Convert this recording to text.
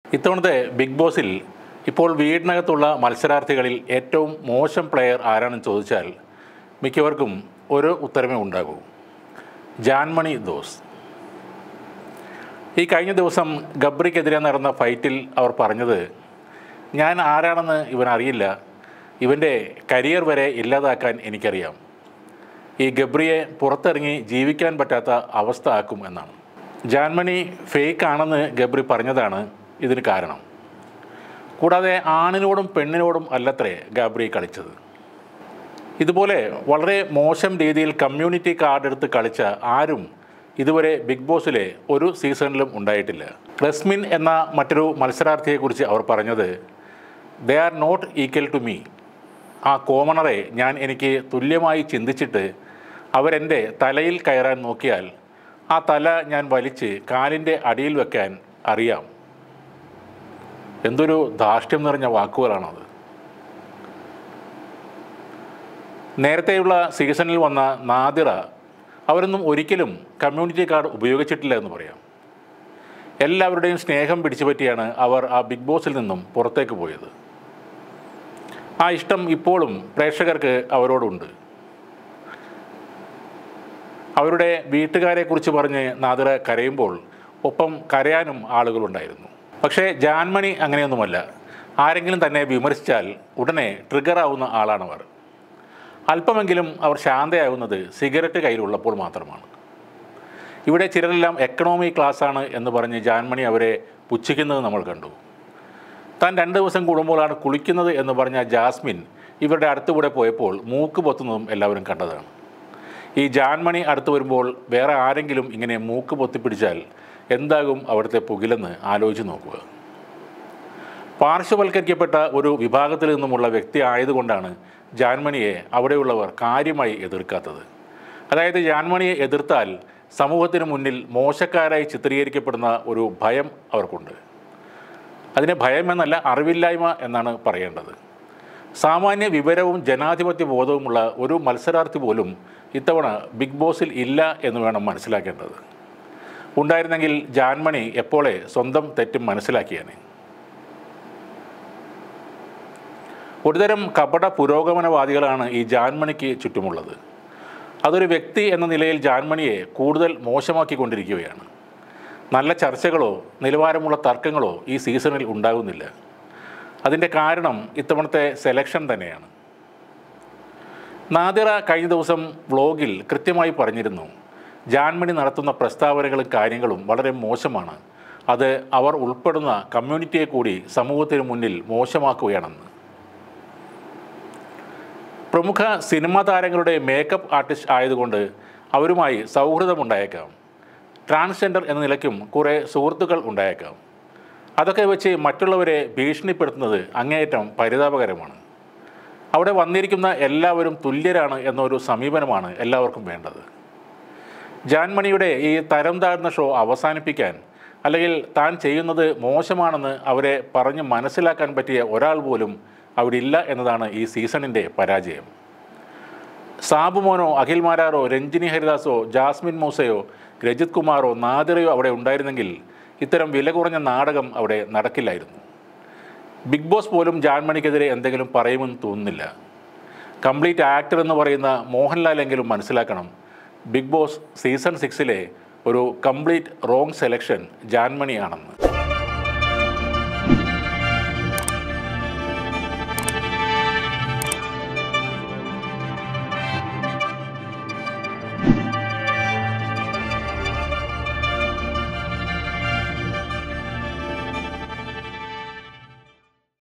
ഇത്തവണത്തെ ബിഗ് ബോസിൽ ഇപ്പോൾ വീടിനകത്തുള്ള മത്സരാർത്ഥികളിൽ ഏറ്റവും മോശം പ്ലെയർ ആരാണെന്ന് ചോദിച്ചാൽ മിക്കവർക്കും ഒരു ഉത്തരമേ ഉണ്ടാകൂ: ജാൻമണി ദോസ്. ഈ കഴിഞ്ഞ ദിവസം ഗബ്രിക്കെതിരെ നടന്ന ഫൈറ്റിൽ അവർ പറഞ്ഞത്, ഞാൻ ആരാണെന്ന് ഇവനറിയില്ല, ഇവൻ്റെ കരിയർ വരെ ഇല്ലാതാക്കാൻ എനിക്കറിയാം, ഈ ഗബ്രിയെ പുറത്തിറങ്ങി ജീവിക്കാൻ പറ്റാത്ത അവസ്ഥ ആക്കും എന്നാണ്. ജാൻമണി ഫേക്ക് ആണെന്ന് ഗബ്രി പറഞ്ഞതാണ് ഇതിന് കാരണം. കൂടാതെ ആണിനോടും പെണ്ണിനോടും അല്ലത്രേ ഗബ്രി കളിച്ചത്. ഇതുപോലെ വളരെ മോശം രീതിയിൽ കമ്മ്യൂണിറ്റി കാർഡ് എടുത്ത് കളിച്ച ആരും ഇതുവരെ ബിഗ് ബോസിലെ ഒരു സീസണിലും ഉണ്ടായിട്ടില്ല. റസ്മിൻ എന്ന മറ്റൊരു മത്സരാർത്ഥിയെക്കുറിച്ച് അവർ പറഞ്ഞത്, they are not equal to me. ആ കോമണറെ എനിക്ക് തുല്യമായി ചിന്തിച്ചിട്ട് അവരെൻ്റെ തലയിൽ കയറാൻ നോക്കിയാൽ ആ തല ഞാൻ വലിച്ച് കാലിൻ്റെ അടിയിൽ വെക്കാൻ അറിയാം. എന്തൊരു ധാർഷ്ട്യം നിറഞ്ഞ വാക്കുകളാണത്. നേരത്തെയുള്ള സീസണിൽ വന്ന നാദിറ, അവരൊന്നും ഒരിക്കലും കമ്മ്യൂണിറ്റി കാർഡ് ഉപയോഗിച്ചിട്ടില്ല എന്ന് പറയാം. എല്ലാവരുടെയും സ്നേഹം പിടിച്ചു പറ്റിയാണ് അവർ ആ ബിഗ് ബോസിൽ നിന്നും പുറത്തേക്ക് പോയത്. ആ ഇഷ്ടം ഇപ്പോഴും പ്രേക്ഷകർക്ക് അവരോടുണ്ട്. അവരുടെ വീട്ടുകാരെക്കുറിച്ച് പറഞ്ഞ് നാദിറ കരയുമ്പോൾ ഒപ്പം കരയാനും ആളുകളുണ്ടായിരുന്നു. പക്ഷേ ജാൻമണി അങ്ങനെയൊന്നുമല്ല. ആരെങ്കിലും തന്നെ വിമർശിച്ചാൽ ഉടനെ ട്രിഗറാവുന്ന ആളാണവർ. അല്പമെങ്കിലും അവർ ശാന്തയാകുന്നത് സിഗരറ്റ് കയ്യിലുള്ളപ്പോൾ മാത്രമാണ്. ഇവിടെ ചിലരെല്ലാം എക്കണോമി ക്ലാസ്സാണ് എന്ന് പറഞ്ഞ് ജാൻമണി അവരെ പുച്ഛിക്കുന്നത് നമ്മൾ കണ്ടു. താൻ 2 ദിവസം കൂടുമ്പോഴാണ് കുളിക്കുന്നത് എന്ന് പറഞ്ഞ ജാസ്മിൻ ഇവരുടെ അടുത്തുകൂടെ പോയപ്പോൾ മൂക്ക് പൊത്തുന്നതും എല്ലാവരും കണ്ടതാണ്. ഈ ജാൻമണി അടുത്ത് വരുമ്പോൾ വേറെ ആരെങ്കിലും ഇങ്ങനെ മൂക്ക് പൊത്തിപ്പിടിച്ചാൽ എന്താകും അവിടുത്തെ പുകിലെന്ന് ആലോചിച്ച് നോക്കുക. പാർശ്വവൽക്കരിക്കപ്പെട്ട ഒരു വിഭാഗത്തിൽ നിന്നുമുള്ള വ്യക്തി ആയതുകൊണ്ടാണ് ജാൻമണിയെ അവിടെയുള്ളവർ കാര്യമായി എതിർക്കാത്തത്. അതായത് ജാൻമണിയെ എതിർത്താൽ സമൂഹത്തിന് മുന്നിൽ മോശക്കാരായി ചിത്രീകരിക്കപ്പെടുന്ന ഒരു ഭയം അവർക്കുണ്ട്. അതിനെ ഭയം എന്നല്ല, അറിവില്ലായ്മ എന്നാണ് പറയേണ്ടത്. സാമാന്യ വിവരവും ജനാധിപത്യ ബോധവുമുള്ള ഒരു മത്സരാർത്ഥി പോലും ഇത്തവണ ബിഗ് ബോസിൽ ഇല്ല എന്ന് വേണം മനസ്സിലാക്കേണ്ടത്. ഉണ്ടായിരുന്നെങ്കിൽ ജാൻമണി എപ്പോഴേ സ്വന്തം തെറ്റും മനസ്സിലാക്കിയാണ്. ഒരുതരം കപട പുരോഗമനവാദികളാണ് ഈ ജാൻമണിക്ക് ചുറ്റുമുള്ളത്. അതൊരു വ്യക്തി എന്ന നിലയിൽ ജാൻമണിയെ കൂടുതൽ മോശമാക്കിക്കൊണ്ടിരിക്കുകയാണ്. നല്ല ചർച്ചകളോ നിലവാരമുള്ള തർക്കങ്ങളോ ഈ സീസണിൽ ഉണ്ടാകുന്നില്ല. അതിൻ്റെ കാരണം ഇത്തവണത്തെ സെലക്ഷൻ തന്നെയാണ്. നാദിറ കഴിഞ്ഞ ദിവസം വ്ലോഗിൽ കൃത്യമായി പറഞ്ഞിരുന്നു, ജാൻമണി നടത്തുന്ന പ്രസ്താവനകളും കാര്യങ്ങളും വളരെ മോശമാണ്, അത് അവർ ഉൾപ്പെടുന്ന കമ്മ്യൂണിറ്റിയെ കൂടി സമൂഹത്തിന് മുന്നിൽ മോശമാക്കുകയാണെന്ന്. പ്രമുഖ സിനിമാ താരങ്ങളുടെ മേക്കപ്പ് ആർട്ടിസ്റ്റ് ആയതുകൊണ്ട് അവരുമായി സൗഹൃദമുണ്ടായേക്കാം. ട്രാൻസ്ജെൻഡർ എന്ന നിലയ്ക്കും കുറേ സുഹൃത്തുക്കൾ ഉണ്ടായേക്കാം. അതൊക്കെ വെച്ച് മറ്റുള്ളവരെ ഭീഷണിപ്പെടുത്തുന്നത് അങ്ങേയറ്റം പരിതാപകരമാണ്. അവിടെ വന്നിരിക്കുന്ന എല്ലാവരും തുല്യരാണ് എന്നൊരു സമീപനമാണ് എല്ലാവർക്കും വേണ്ടത്. ജാൻമണിയുടെ ഈ തരം താഴ്ന്ന ഷോ അവസാനിപ്പിക്കാൻ, അല്ലെങ്കിൽ താൻ ചെയ്യുന്നത് മോശമാണെന്ന് അവരെ പറഞ്ഞ് മനസ്സിലാക്കാൻ പറ്റിയ ഒരാൾ പോലും അവിടെ ഇല്ല എന്നതാണ് ഈ സീസണിൻ്റെ പരാജയം. സാബുമോനോ അഖിൽ മാരാറോ രഞ്ജിനി ഹരിദാസോ ജാസ്മിൻ മൂസയോ രജിത് കുമാറോ നാദിറയോ അവിടെ ഉണ്ടായിരുന്നെങ്കിൽ ഇത്തരം വില കുറഞ്ഞ നാടകം അവിടെ നടക്കില്ലായിരുന്നു. ബിഗ് ബോസ് പോലും ജാൻമണിക്കെതിരെ എന്തെങ്കിലും പറയുമെന്ന് തോന്നുന്നില്ല. കംപ്ലീറ്റ് ആക്ടർ എന്ന് പറയുന്ന മോഹൻലാലെങ്കിലും മനസ്സിലാക്കണം, ബിഗ് ബോസ് സീസൺ 6 ഒരു കംപ്ലീറ്റ് റോങ് സെലക്ഷൻ ജാൻമണിയാണെന്ന്.